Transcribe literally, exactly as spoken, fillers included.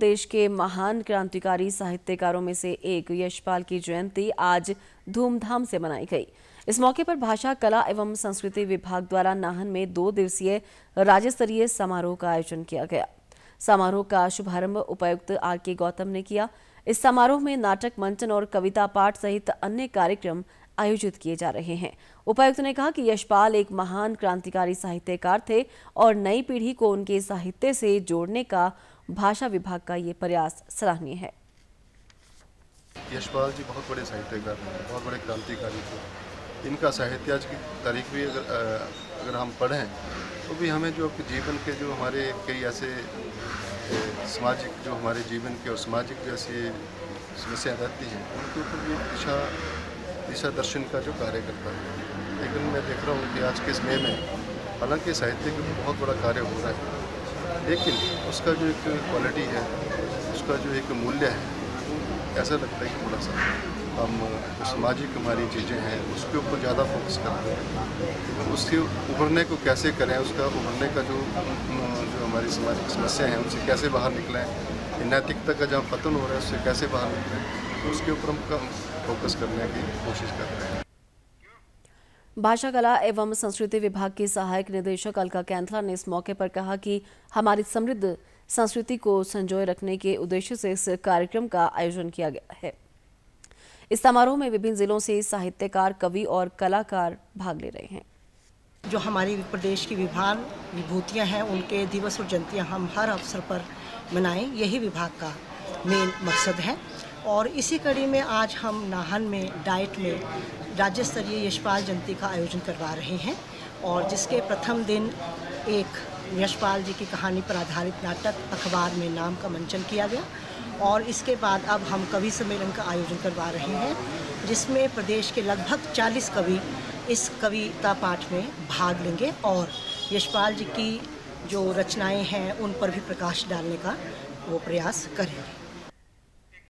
देश के महान क्रांतिकारी साहित्यकारों में से एक यशपाल की जयंती आज धूमधाम से मनाई गई। इस मौके पर भाषा, कला एवं संस्कृति विभाग द्वारा नाहन में दो दिवसीय राज्य स्तरीय समारोह का आयोजन किया गया। समारोह का शुभारंभ उपायुक्त आर के गौतम ने किया। इस समारोह में नाटक मंचन और कविता पाठ सहित अन्य कार्यक्रम आयोजित किए जा रहे हैं। उपायुक्त ने कहा कि यशपाल एक महान क्रांतिकारी साहित्यकार थे और नई पीढ़ी को उनके साहित्य से जोड़ने का भाषा विभाग का ये प्रयास सराहनीय है। यशपाल जी बहुत बड़े साहित्यकार हैं, बहुत बड़े क्रांतिकारी थे। इनका साहित्य आज की तारीख भी अगर अगर हम पढ़ें तो भी हमें जो जीवन के जो हमारे कई ऐसे सामाजिक जो हमारे जीवन के और सामाजिक जैसी समस्याएं रहती हैं उनके ऊपर भी दिशा दिशा दर्शन का जो कार्य करता है। लेकिन मैं देख रहा हूँ कि आज के समय में हालांकि साहित्य का बहुत बड़ा कार्य हो रहा है, लेकिन उसका जो एक क्वालिटी है, उसका जो एक मूल्य है, तो ऐसा लगता है कि थोड़ा सा हम जो सामाजिक हमारी चीज़ें हैं उसके ऊपर ज़्यादा फोकस करते हैं। उसके उभरने को कैसे करें, उसका उभरने का जो जो हमारी सामाजिक समस्या हैं उनसे कैसे बाहर निकलें, नैतिकता का जहाँ पतन हो रहा है उससे कैसे बाहर निकलें, उसके ऊपर हम कम फोकस करने की कोशिश कर रहे हैं। भाषा, कला एवं संस्कृति विभाग के सहायक निदेशक अलका कैंथला ने इस मौके पर कहा कि हमारी समृद्ध संस्कृति को संजोए रखने के उद्देश्य से इस कार्यक्रम का आयोजन किया गया है। इस समारोह में विभिन्न जिलों से साहित्यकार, कवि और कलाकार भाग ले रहे हैं। जो हमारी प्रदेश की विभाग विभूतियां हैं उनके दिवस और जयंतियां हम हर अवसर पर मनाएं, यही विभाग का मेन मकसद है। और इसी कड़ी में आज हम नाहन में डाइट में राज्य स्तरीय यशपाल जयंती का आयोजन करवा रहे हैं और जिसके प्रथम दिन एक यशपाल जी की कहानी पर आधारित नाटक अखबार में नाम का मंचन किया गया और इसके बाद अब हम कवि सम्मेलन का आयोजन करवा रहे हैं जिसमें प्रदेश के लगभग चालीस कवि इस कविता पाठ में भाग लेंगे और यशपाल जी की जो रचनाएं हैं उन पर भी प्रकाश डालने का वो प्रयास करेंगे।